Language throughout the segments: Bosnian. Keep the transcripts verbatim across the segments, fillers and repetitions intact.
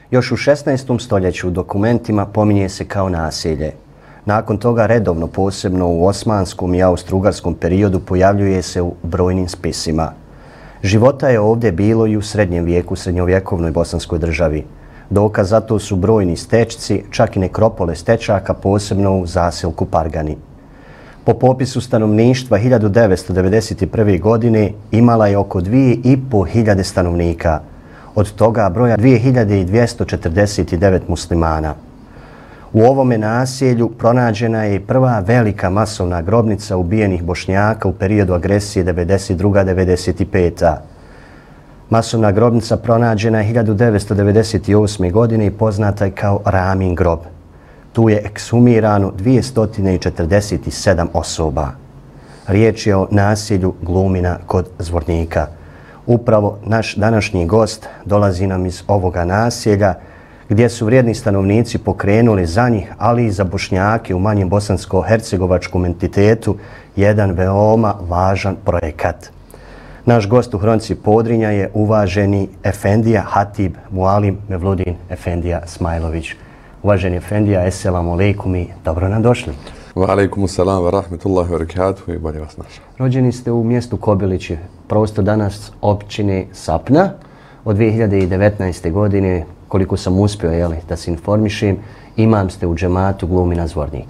Još u šesnaestom stoljeću u dokumentima pominje se kao naselje. Nakon toga redovno, posebno u osmanskom i austro-ugarskom periodu, pojavljuje se u brojnim spisima. Života je ovdje bilo i u srednjem vijeku, srednjovjekovnoj bosanskoj državi. Dokaz za to su brojni stečci, čak i nekropole stečaka, posebno u zaselku Pargani. Po popisu stanovništva hiljadu devetsto devedeset prve. godine imala je oko dvije i po hiljade stanovnika. Od toga broja dvije hiljade dvjesto četrdeset devet muslimana. U ovome naselju pronađena je i prva velika masovna grobnica ubijenih Bošnjaka u periodu agresije devedeset druga do devedeset peta. Masovna grobnica pronađena je hiljadu devetsto devedeset osme. godine i poznata je kao Ramin grob. Tu je ekshumirano dvjesto četrdeset sedam osoba. Riječ je o naselju Glumina kod Zvornika. Upravo naš današnji gost dolazi nam iz ovoga naselja gdje su vrijedni stanovnici pokrenuli za njih, ali i za Bošnjake u manjem bosansko-hercegovačkom entitetu jedan veoma važan projekat. Naš gost u Hronici Podrinja je uvaženi efendija Hatib Mualim Mevludin Efendija Smajlović. Uvaženi efendija, eselamu alejkum i dobro nam došli. Wa alaikum salam wa rahmetullahi wa barakatuhu i bolje vas našao. Rođeni ste u mjestu Kobilići, prostor danas općine Sapna. Od dvije hiljade devetnaeste. godine, koliko sam uspio jeli, da se informišem, imam ste u džematu Glumina Zvornik.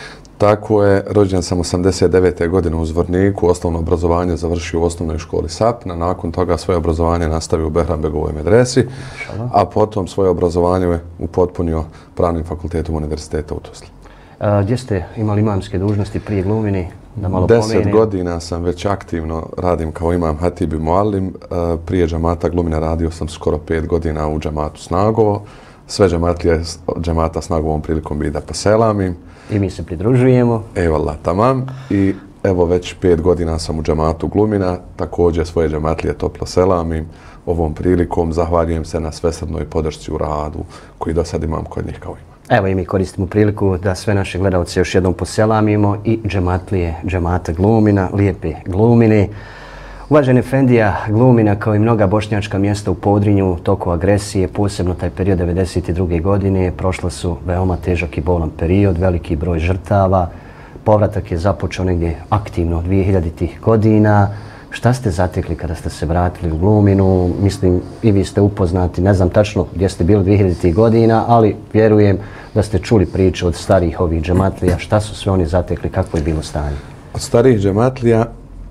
Tako je, rođen sam osamdeset devete. godine u Zvorniku, osnovno obrazovanje završio u osnovnoj školi Sapna, nakon toga svoje obrazovanje nastavio u Behrambegovoj medresi, a potom svoje obrazovanje upotpunio Pravnim fakultetom Univerziteta u Tuzli. A, gdje ste imali imamske dužnosti prije Glumini? Da malo Deset pomenem. godina sam već aktivno radim kao imam Hatib Mualim. Prije džamata Glumina radio sam skoro pet godina u džamatu Snagovo. Sve džamatlije džamata Snagovom prilikom bi da poselamim. I mi se pridružujemo. Evo Allah, tamam. I evo već pet godina sam u džamatu Glumina. Također svoje džamatlije toplo selamim. Ovom prilikom zahvaljujem se na svesrdnoj podršci u radu koji do sad imam kod njih kao imam. Evo i mi koristimo priliku da sve naše gledalce još jednom poselamimo i džematlije džemata Glumina, lijepe Glumine. Uvaženi efendija, Glumina kao i mnoga bošnjačka mjesta u Podrinju toku agresije, posebno taj period devedeset druge. godine, prošla su veoma težak i bolan period, veliki broj žrtava. Povratak je započeo negdje aktivno dvije hiljaditih. godina. Šta ste zatekli kada ste se vratili u Gluminu? Mislim, i vi ste upoznati, ne znam tačno gdje ste bili dvije hiljaditih. godina, ali vjerujem da ste čuli priče od starih ovih džematlija. Šta su sve oni zatekli, kakvo je bilo stanje? Od starih džematlija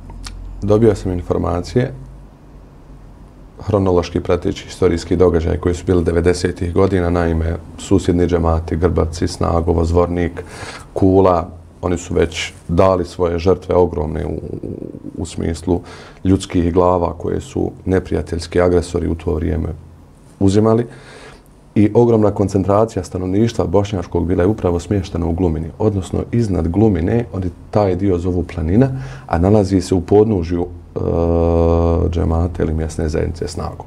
dobio sam informacije, hronološki prateći historijski događaj koji su bili devedesetih. godina, naime susjedni džemati, Grbavci, Snagovo, Zvornik, Kula, oni su već dali svoje žrtve ogromne u, u smislu ljudskih glava koje su neprijateljski agresori u to vrijeme uzimali. I ogromna koncentracija stanovništva bošnjačkog bila je upravo smještena u Glumini, odnosno iznad Glumine, oni taj dio zovu planina, a nalazi se u podnožju e, džemata ili mjesne zajednice Snagovo.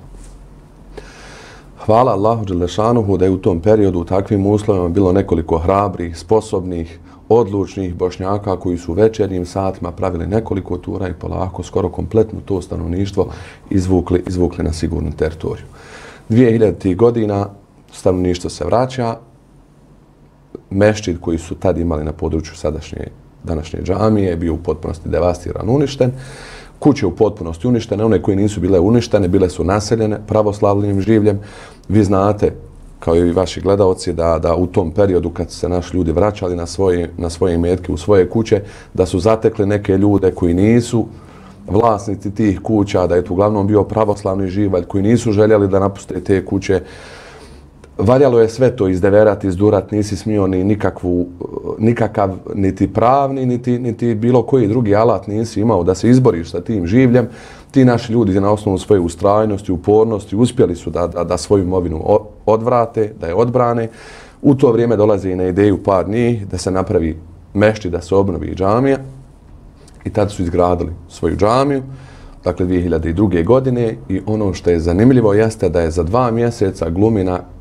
Hvala Allahu dželešanuhu da je u tom periodu u takvim uslovima bilo nekoliko hrabrih, sposobnih, odlučnih Bošnjaka koji su večernjim satima pravili nekoliko tura i polako skoro kompletno to stanovništvo izvukli, izvukli na sigurnu teritoriju. dvije hiljaditih. godina stanovništvo se vraća. Mešćid koji su tad imali na području sadašnje današnje džamije je bio u potpunosti devastiran, uništen. Kuće u potpunosti uništene, one koje nisu bile uništene, bile su naseljene pravoslavnim življem. Vi znate, kao i vaši gledaoci, da, da u tom periodu kad se naši ljudi vraćali na svoje, na svoje imetke, u svoje kuće, da su zatekli neke ljude koji nisu vlasnici tih kuća, da je tu uglavnom bio pravoslavni živalj koji nisu željeli da napuste te kuće. Valjalo je sve to izdeverati, izdurat, nisi smio ni nikakvu, nikakav niti pravni, niti, niti bilo koji drugi alat nisi imao da se izboriš sa tim življem. Ti naši ljudi na osnovu svoje ustrajnosti, upornosti uspjeli su da, da, da svoju imovinu odvrate, da je odbrane. U to vrijeme dolazi na ideju par njih da se napravi mešćid, da se obnovi džamija. I tad su izgradili svoju džamiju, dakle dvije hiljade druge. godine, i ono što je zanimljivo jeste da je za dva mjeseca Glumina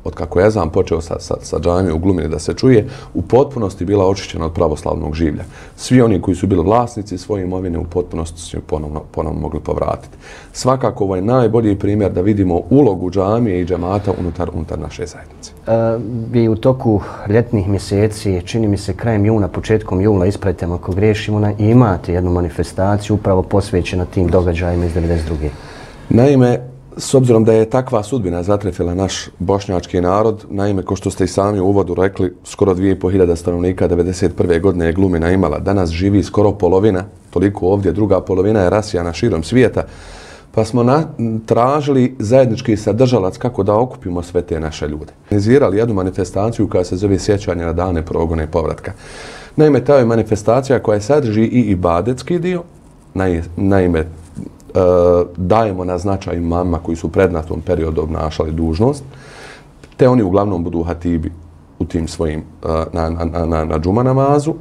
od kako je ezan počeo sa, sa, sa džamije u Glumini da se čuje, u potpunosti bila očišćena od pravoslavnog življa. Svi oni koji su bili vlasnici svoje imovine u potpunosti su ponovno, ponovno mogli povratiti. Svakako ovo je najbolji primjer da vidimo ulogu džamije i džemata unutar, unutar naše zajednice. E, vi u toku ljetnih mjeseci, čini mi se krajem juna, početkom jula, ispravite me ako griješimo, imate jednu manifestaciju upravo posvećena tim događajima iz devedeset druge. Naime, s obzirom da je takva sudbina zatrefila naš bošnjački narod, naime, ko što ste i sami u uvodu rekli, skoro dvije i pol hiljada stanovnika devedeset prve godine je Glumina imala. Danas živi skoro polovina, toliko ovdje, druga polovina je rasijana širom svijeta, pa smo na, tražili zajednički sadržalac kako da okupimo sve te naše ljude. Organizirali jednu manifestaciju koja se zove Sjećanje na dane progona i povratka. Naime, ta je manifestacija koja sadrži i ibadetski dio, naime, Uh, dajemo na značaj imama koji su pred na tom periodu obnašali dužnost, te oni uglavnom budu hatibi u tim svojim uh, na, na, na, na džuma namazu,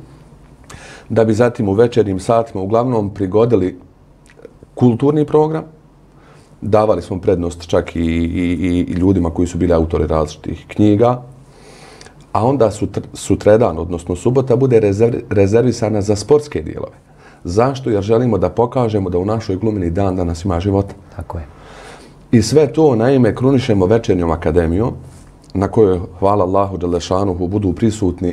da bi zatim u večernjim satima uglavnom prigodili kulturni program, davali smo prednost čak i, i, i ljudima koji su bili autori različitih knjiga, a onda sutr, sutredan, odnosno subota, bude rezerv, rezervisana za sportske dijelove. Zašto? Jer želimo da pokažemo da u našoj Glumini dan danas ima života. Tako je. I sve to, naime, krunišemo večernjom akademijom, na kojoj, hvala Allahu Đelešanuhu, budu prisutni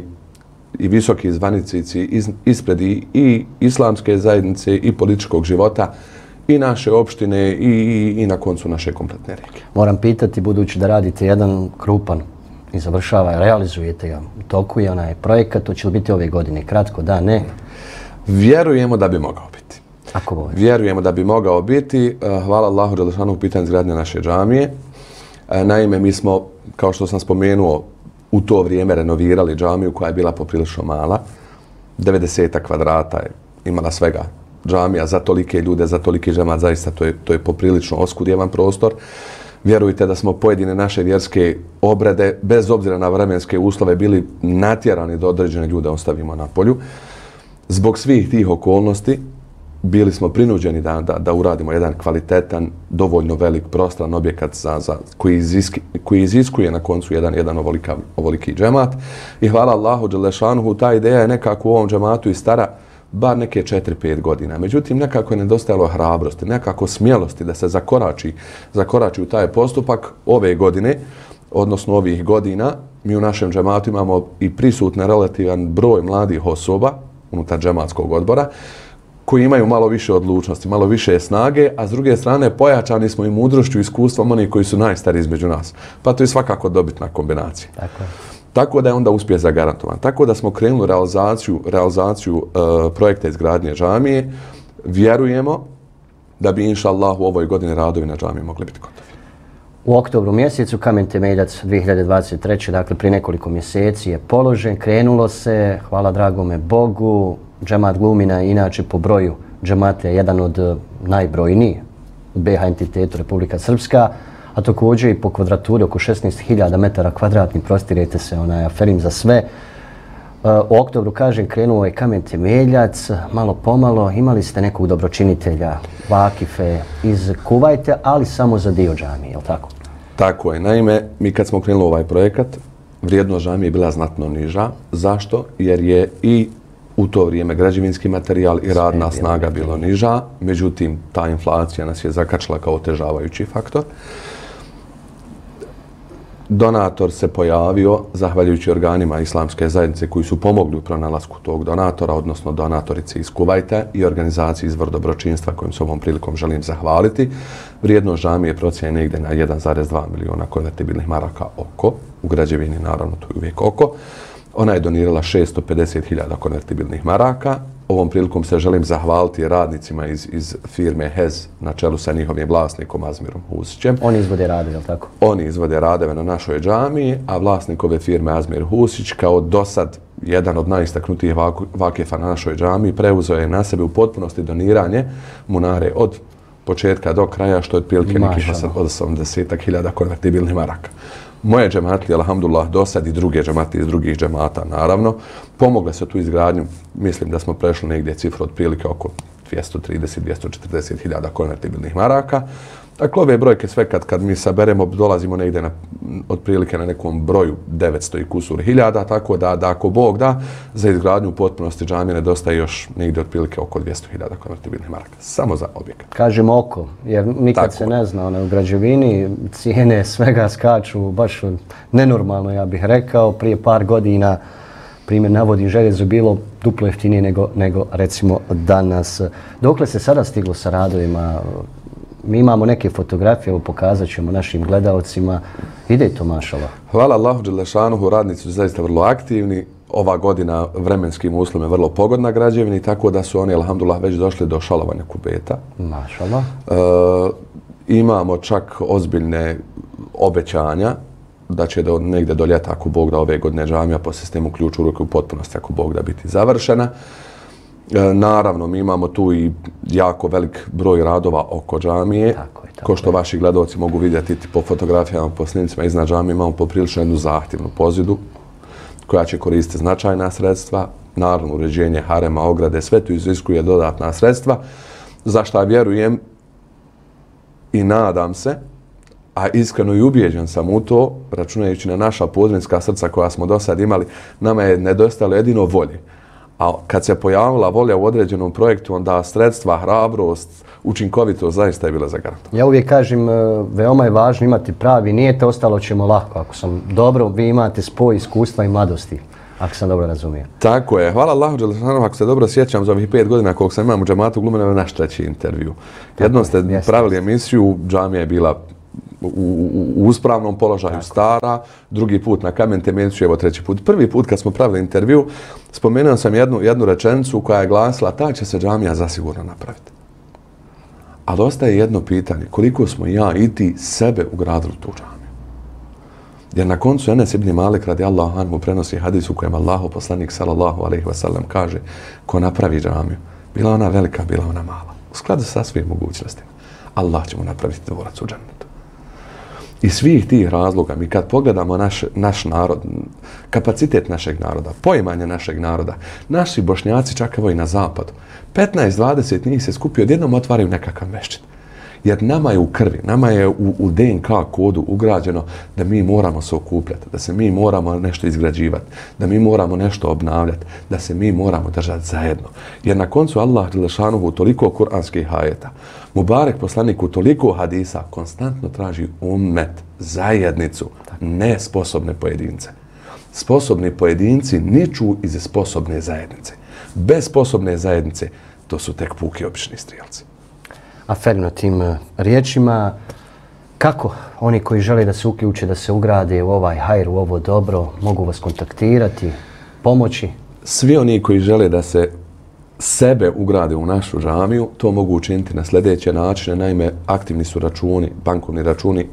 i visoki zvanici iz, ispred i, i islamske zajednice i političkog života, i naše opštine i, i, i na koncu naše kompletne regije. Moram pitati, budući da radite jedan krupan i završava, realizujete ga, u toku je onaj projekat, to će li biti ove godine? Kratko, da, ne? Vjerujemo da bi mogao biti. Ako bude. Vjerujemo da bi mogao biti. Hvala Allahu Đelešanu u pitanju izgradnje naše džamije. Naime, mi smo, kao što sam spomenuo, u to vrijeme renovirali džamiju koja je bila poprilično mala. devedeset kvadrata je imala svega džamija za tolike ljude, za toliki džemat, zaista to je, to je poprilično oskudjevan prostor. Vjerujte da smo pojedine naše vjerske obrede, bez obzira na vremenske uslove, bili natjerani da određene ljude ostavimo na polju. Zbog svih tih okolnosti bili smo prinuđeni da, da, da uradimo jedan kvalitetan, dovoljno velik, prostran objekat za, za, koji, iziski, koji iziskuje na koncu jedan, jedan ovolika, ovoliki džemat. I hvala Allahu Đelešanuhu, ta ideja je nekako u ovom džematu i stara bar neke četiri pet godina. Međutim, nekako je nedostajalo hrabrosti, nekako smjelosti da se zakorači, zakorači u taj postupak ove godine, odnosno ovih godina. Mi u našem džematu imamo i prisutne relativan broj mladih osoba unutar džematskog odbora, koji imaju malo više odlučnosti, malo više snage, a s druge strane pojačani smo i mudrošću i iskustvom onih koji su najstariji između nas. Pa to je svakako dobitna kombinacija. Tako je. Tako da je onda uspjeh zagarantovan. Tako da smo krenuli realizaciju, realizaciju uh, projekta izgradnje džamije. Vjerujemo da bi, inša Allah, u ovoj godini radovi na džamiji mogli biti gotovi. U oktobru mjesecu kamen temeljac dvije hiljade dvadeset treće. dakle prije nekoliko mjeseci je položen, krenulo se, hvala dragome Bogu. Džemat Glumina je inače po broju džemata je jedan od najbrojnijih u B H entitetu Republika Srpska, a također i po kvadraturi oko šesnaest hiljada metara kvadratnih, prostirajte se onaj aferim za sve. U oktobru, kažem, krenuo je kamen temeljac, malo pomalo, imali ste nekog dobročinitelja, vakife iz Kuvajte, ali samo za dio džamije, je li tako? Tako je. Naime, mi kad smo krenuli ovaj projekat, vrijednost džamije je bila znatno niža. Zašto? Jer je i u to vrijeme građevinski materijal i radna snaga bilo niža. Međutim, ta inflacija nas je zakačila kao otežavajući faktor. Donator se pojavio, zahvaljujući organima islamske zajednice koji su pomogli u pronalasku tog donatora, odnosno donatorice iz Kuvajta i organizaciji izvor dobročinstva kojim se ovom prilikom želim zahvaliti. Vrijednost džamije procjene negdje na jedan zarez dva miliona konvertibilnih maraka oko. U građevini, naravno, to je uvijek oko. Ona je donirala šesto pedeset hiljada konvertibilnih maraka. Ovom prilikom se želim zahvaliti radnicima iz, iz firme H E Z na čelu sa njihovim vlasnikom Azmirom Husićem. Oni izvode radove, je li tako? Oni izvode radove na našoj džamiji, a vlasnik ove firme Azmir Husić, kao dosad jedan od najistaknutijih vakefa na našoj džamiji, preuzeo je na sebe u potpunosti doniranje munare od početka do kraja, što je otprilike nekih osamdeset hiljada konvertibilnih maraka. Moje džematlije, alhamdulillah, dosad i druge džematlije iz drugih džemata, naravno, pomogle se tu izgradnju. Mislim da smo prešli negdje cifru otprilike oko dvjesto trideset do dvjesto četrdeset hiljada konvertibilnih maraka. Dakle, ove brojke sve kad, kad mi saberemo dolazimo negdje na, otprilike na nekom broju devetsto i kusur hiljada, tako da, da ako Bog da, za izgradnju u potpunosti džamije nedostaje još negdje otprilike oko dvjesto hiljada konvertibilnih maraka. Samo za objekat. Kažemo oko, jer nikad tako se ne zna, one, u građevini cijene svega skaču baš nenormalno, ja bih rekao. Prije par godina, primjer navodi, željezo bilo duplo jeftinije nego, nego recimo danas. Dokle se sada stiglo sa radovima? Mi imamo neke fotografije, evo pokazat ćemo našim gledalcima. Ide to, mašala. Hvala Allahu dželešanuhu, radnici su zaista vrlo aktivni. Ova godina vremenskim uslovima je vrlo pogodna građevini, tako da su oni, alhamdulillah, već došli do šalovanja kubeta. Mašala. E, imamo čak ozbiljne obećanja da će do, negdje do ljeta, ako Bog da, ove godine džamija po sistemu ključ u ruke u potpunosti, ako Bog da, biti završena. E, naravno, mi imamo tu i jako velik broj radova oko džamije. Tako je, tako ko što je. Vaši gledalci mogu vidjeti po fotografijama, po snimcima iznad džamije, imamo poprilično jednu zahtjevnu pozidu koja će koristiti značajna sredstva, naravno uređenje harema, ograde, sve to iziskuje dodatna sredstva, za šta vjerujem i nadam se, a iskreno i ubijeđen sam u to, računajući na naša podrinska srca koja smo do sad imali, nama je nedostajalo jedino volje. A kad se pojavila volja u određenom projektu, onda sredstva, hrabrost, učinkovitost zaista je bila zagarantovana. Ja uvijek kažem, veoma je važno imati pravi nijete, ostalo ćemo lako. Ako sam dobro, vi imate spoj iskustva i mladosti, ako sam dobro razumio. Tako je. Hvala Allahu dželešanu, ako se dobro sjećam za ovih pet godina koliko sam imam u džematu Glumina, je naš treći intervju. Jednom ste je, pravili emisiju, džamija je bila u, u, u uspravnom položaju, tako, stara, drugi put na kamen temeljcu, evo treći put. Prvi put kad smo pravili intervju, spomenuo sam jednu, jednu rečenicu koja je glasila, ta će se džamija zasigurno napraviti. Ali ostaje jedno pitanje, koliko smo ja i ti sebe ugradili tu džamiju. Jer na koncu Enes ibn Malik radijallahu anhu prenosi hadis u kojem Allahu poslanik sallallahu alejhi ve sellem kaže, ko napravi džamiju, bila ona velika, bila ona mala, u skladu sa svojim mogućnostima, Allah će mu napraviti dvorac u džennetu. Iz svih tih razloga, mi kad pogledamo naš, naš narod, kapacitet našeg naroda, poimanje našeg naroda, naši Bošnjaci, čak evo i na zapadu, petnaest dvadeset njih se skupio, odjednom otvaraju nekakav mešćid. Jer nama je u krvi, nama je u, u D N K kodu ugrađeno da mi moramo se okupljati, da se mi moramo nešto izgrađivati, da mi moramo nešto obnavljati, da se mi moramo držati zajedno. Jer na koncu Allah dželešanuhu toliko kuranskih ajeta, Mubarek poslanik u toliko hadisa konstantno traži ummet, zajednicu, ne sposobne pojedince. Sposobni pojedinci niču iz sposobne zajednice. Bez sposobne zajednice to su tek puki obični strijelci. Aferno tim riječima, kako oni koji žele da se uključe, da se ugrade u ovaj hajr, u ovo dobro, mogu vas kontaktirati, pomoći? Svi oni koji žele da se sebe ugrade u našu džamiju, to mogu učiniti na sljedeće načine. Naime, aktivni su računi, bankovni računi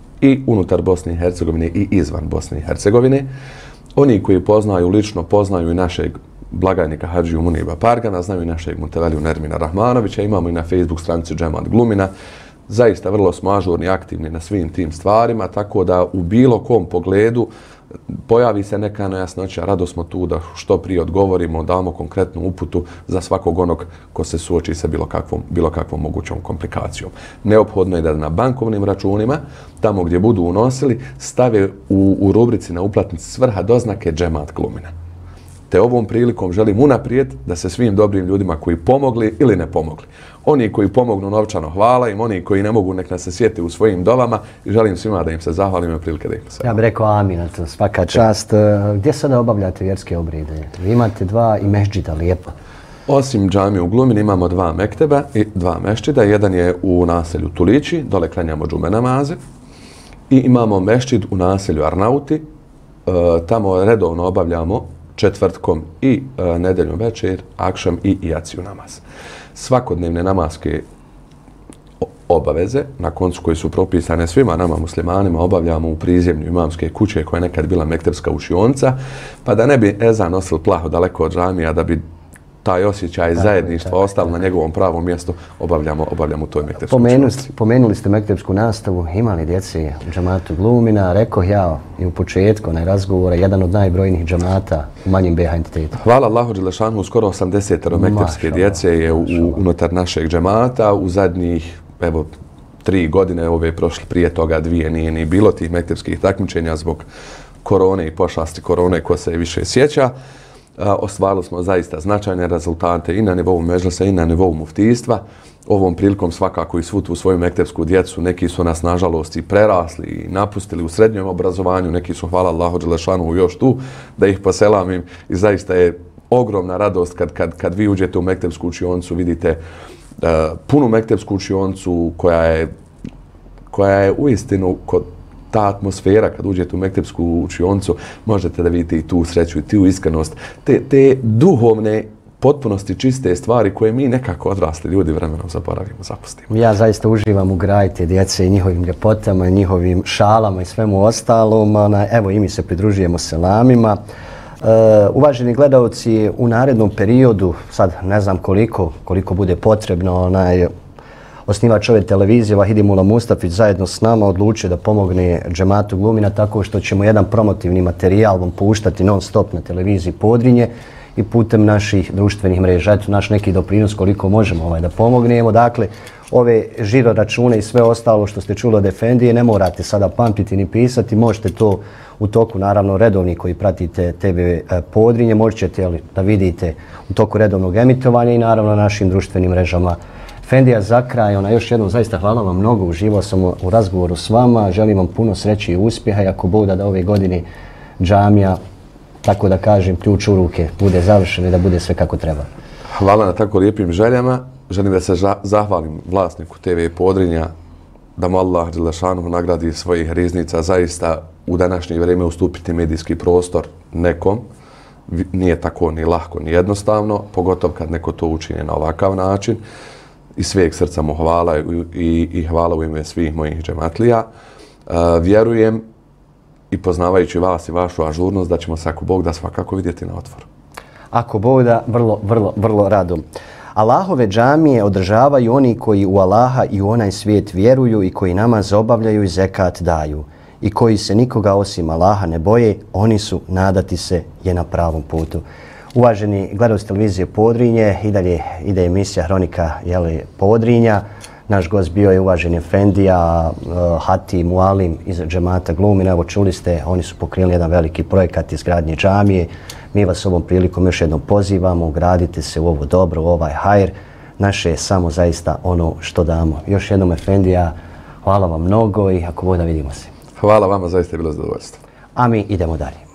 i unutar Bosne i Hercegovine i izvan Bosne i Hercegovine. Oni koji poznaju lično, poznaju i našeg blagajnika Hadžiju Muniba Pargana, znaju i našeg Muteveliju Nermina Rahmanovića, imamo i na Facebook stranici Džemat Glumina. Zaista vrlo smo ažurni, aktivni na svim tim stvarima, tako da u bilo kom pogledu pojavi se neka nejasnoća, rado smo tu da što prije odgovorimo, damo konkretnu uputu za svakog onog ko se suoči sa bilo kakvom, bilo kakvom mogućom komplikacijom. Neophodno je da na bankovnim računima, tamo gdje budu unosili, stave u, u rubrici na uplatnici svrha doznake Džemat Glumina. Te ovom prilikom želim unaprijed da se svim dobrim ljudima koji pomogli ili ne pomogli. Oni koji pomognu novčano, hvala im, oni koji ne mogu nek nas se sjeti u svojim dovama i želim svima da im se zahvalim i prilike da im se. Ja bih rekao amin, svaka čast. Gdje sada obavljate vjerske obrede? Vi imate dva i mešđida, lijepo. Osim džamije u Glumini imamo dva mekteba i dva mešđida. Jedan je u naselju Tulići, dole klanjamo džume namaze. I imamo mešđid u naselju Arnauti, tamo redovno obavljamo četvrtkom i e, nedeljom večer, akšam i jaciju namaz. Svakodnevne namaske obaveze, na koncu koji su propisane svima nama muslimanima, obavljamo u prizemlju imamske kuće koja je nekad bila mektebska učionica, pa da ne bi ezan nosil plaho daleko od džamija, da bi taj osjećaj zajedništva ostali na njegovom pravom mjestu, obavljamo, obavljamo u toj mektepskoj pomenuli, pomenuli ste mektepsku nastavu, imali djeci u džamatu Glumina, rekao ja i u početku onaj razgovora, jedan od najbrojnijih džamata u manjim B H entitetu. Hvala Allahu Đelešanu, skoro osamdeset mektepske djece je u, unutar našeg džamata. U zadnjih, evo, tri godine, ove prošle prije toga dvije, nije ni bilo tih mektepskih takmičenja zbog korone i pošasti korone ko se više sjeća. Ostvarili smo zaista značajne rezultate i na nivou Medžlisa i na nivou muftijstva. Ovom prilikom svakako i svu tu svoju mektepsku djecu, neki su nas nažalost i prerasli i napustili u srednjem obrazovanju, neki su, hvala Allahu Đelešanu, još tu, da ih poselamim i zaista je ogromna radost kad, kad, kad vi uđete u mektepsku učioncu, vidite uh, punu mektepsku učioncu koja je, koja je uistinu kod ta atmosfera kad uđete u mektepsku učioncu, možete da vidite i tu sreću i tu iskrenost, te, te duhovne potpunosti čiste stvari koje mi nekako odrasli ljudi vremenom zaboravimo, zapustimo. Ja zaista uživam u grajte djece i njihovim ljepotama, i njihovim šalama i svemu ostalom. Evo i mi se pridružujemo selamima. Uh, uvaženi gledalci, u narednom periodu, sad ne znam koliko, koliko bude potrebno, onaj osnivač ove televizije Vahidimula Mustafić zajedno s nama odlučio da pomogne džematu Glumina tako što ćemo jedan promotivni materijal vam puštati non stop na televiziji Podrinje i putem naših društvenih mreža. Eto naš neki doprinos koliko možemo ovaj, da pomognemo. Dakle, ove žiro račune i sve ostalo što ste čuli od Efendije ne morate sada pamtiti ni pisati. Možete to u toku, naravno, redovni koji pratite T V Podrinje, možete da vidite u toku redovnog emitovanja i naravno našim društvenim mrežama. Efendija, za kraj, ona još jednom zaista hvala vam mnogo, uživao sam u razgovoru s vama, želim vam puno sreće i uspjeha i ako Bog da da ove godine džamija, tako da kažem, ključ u ruke, bude završeno i da bude sve kako treba. Hvala na tako lijepim željama. Želim da se zahvalim vlasniku T V Podrinja, da mu Allah Đelešanu nagradi svojih riznica. Zaista u današnje vrijeme ustupiti medijski prostor nekom nije tako ni lahko ni jednostavno, pogotovo kad neko to učini na ovakav način. I sveg srca mu hvala i, i, i hvala u ime svih mojih džematlija. Uh, vjerujem i poznavajući vas i vašu ažurnost da ćemo se ako Bog da svakako vidjeti na otvoru. Ako Bog da, vrlo, vrlo, vrlo rado. Allahove džamije održavaju oni koji u Allaha i u onaj svijet vjeruju i koji namaz obavljaju i zekat daju. I koji se nikoga osim Allaha ne boje, oni su, nadati se, je na pravom putu. Uvaženi gledalci televizije Podrinje, i dalje ide emisija Hronika jeli, Podrinja. Naš gost bio je uvaženi Efendija, uh, Hati Mualim iz džemata Glumina. Evo čuli ste, oni su pokrenuli jedan veliki projekat izgradnje džamije. Mi vas ovom prilikom još jednom pozivamo, ugradite se u ovo dobro, u ovaj hajr. Naše je samo zaista ono što damo. Još jednom Efendija, hvala vam mnogo i ako Bog da vidimo se. Hvala vama, zaista je bilo zadovoljstvo. A mi idemo dalje.